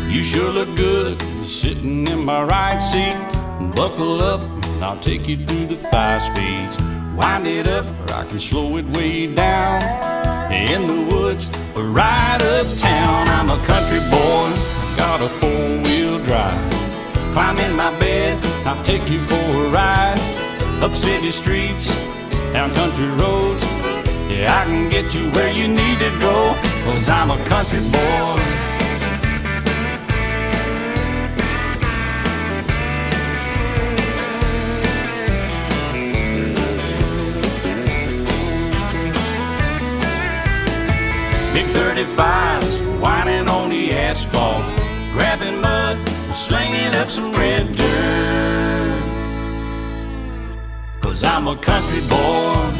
You sure look good sitting in my right seat. Buckle up and I'll take you through the 5 speeds. Wind it up or I can slow it way down. In the woods or right uptown. I'm a country boy, got a 4-wheel drive. Climb in my bed, I'll take you for a ride. Up city streets, down country roads. Yeah, I can get you where you need to go, 'cause I'm a country boy. Big 35s, whining on the asphalt, grabbing mud, slinging up some red dirt. 'Cause I'm a country boy.